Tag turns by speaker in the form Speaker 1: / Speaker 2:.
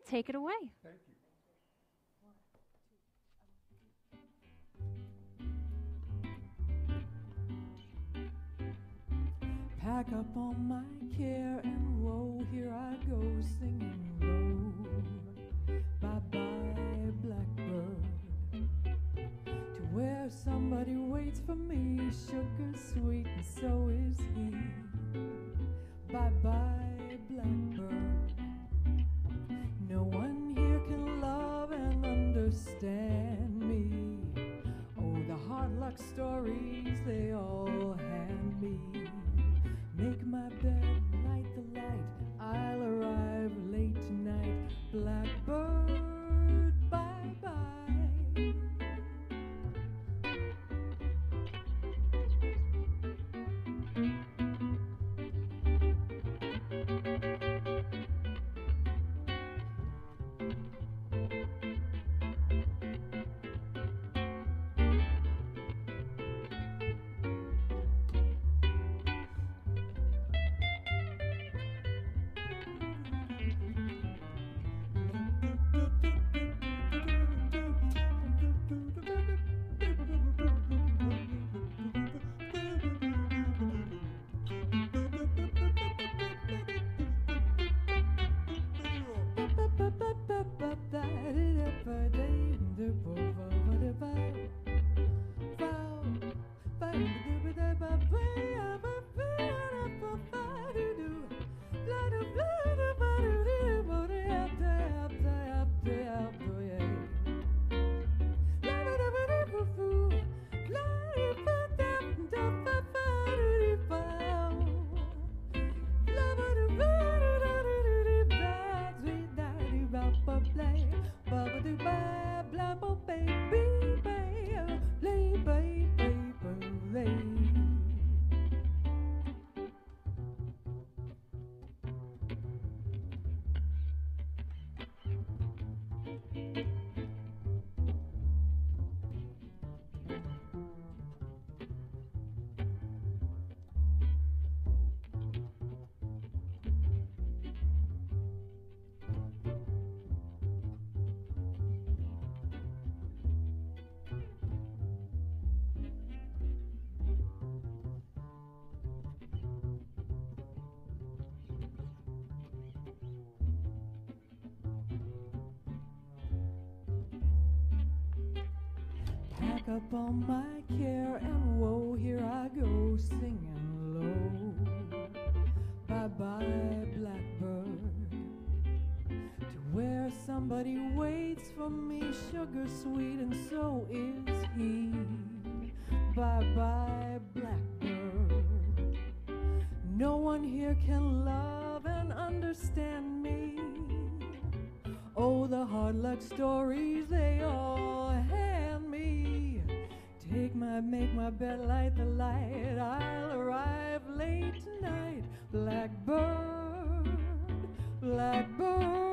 Speaker 1: take it away.
Speaker 2: Thank you.
Speaker 3: Pack up all my care and woe, here I go singing low. Bye-bye, Blackbird, to where somebody waits for me, sugar sweet, and so is he. Bye-bye, Blackbird, no one here can love and understand me. Oh, the hard luck stories they all hand me. Make my bed, light the light, I'll arrive late tonight. Blackbird, bye-bye. Pack up all my care and woe, here I go singing low. Bye-bye, Blackbird, to where somebody waits for me, sugar sweet, and so is he. Bye-bye, Blackbird, no one here can love and understand me. Oh, the hard luck stories they all hand me. Make my bed, light the light, I'll arrive late tonight. Blackbird, Blackbird.